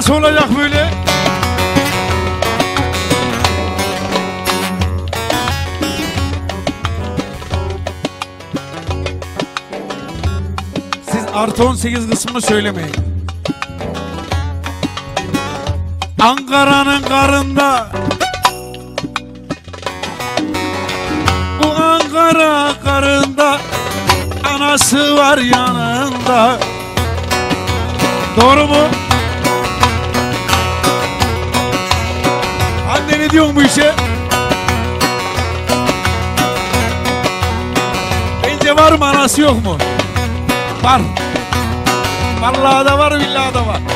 nasıl olacak böyle? Siz artı 18 kısmını söylemeyin. Ankara'nın karında, bu Ankara karında anası var yanında. Doğru mu? Anne ne diyorsun bu işe? Bence var mı, anası yok mu? Var. Vallahi da var, billahi da var.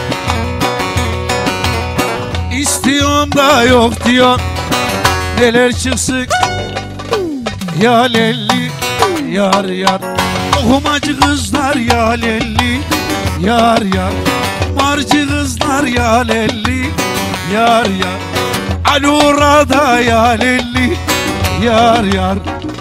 İstiyorum da yok diyor. Neler çıksın ya lelli yar yar. Okumacı kızlar ya lelli yar yar. Marcı kızlar ya lelli yar yar. Alurada ya lelli yar yar.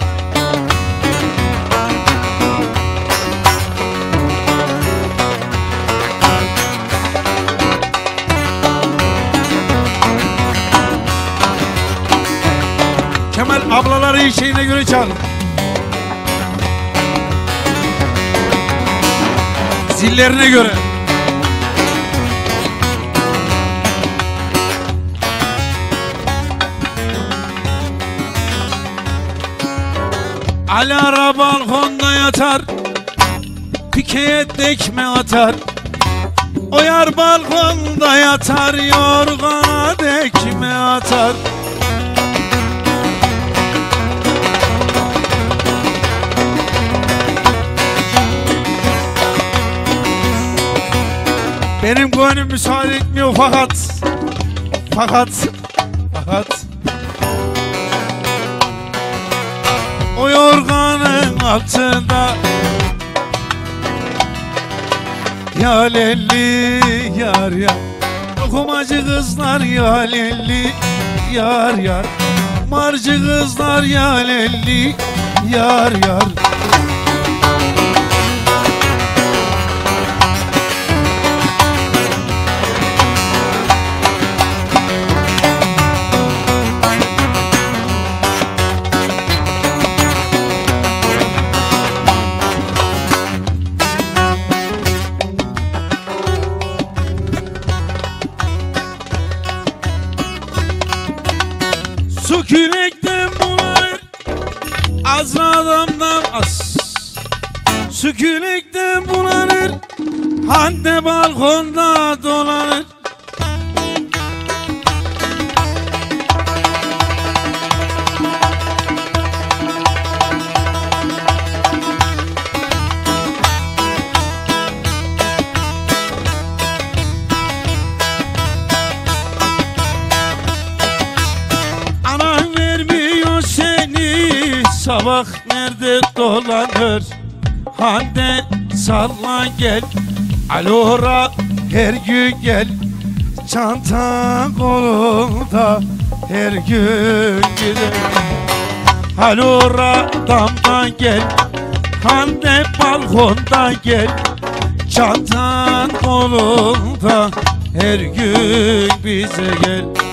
Kemal ablaları şeyine göre çal. Zillerine göre. Alara balkonda yatar, pikeye tekme atar. O yar balkonda yatar, yorgana tekme atar. Benim gönlüm müsaade etmiyor fakat o yorganın altında ya lelli yar yar. Okumacı kızlar ya lelli yar yar. Marcı kızlar ya lelli yar yar. Su kürekten bulanır, azra adamdan az. Su kürekten bulanır, Hande balkonda dolanır. Sabah nerede dolanır? Hande salla gel, alora her gün gel. Çanta kolunda her gün gider. Alora damdan gel, Hande balkonda gel. Çantan kolunda her gün bize gel.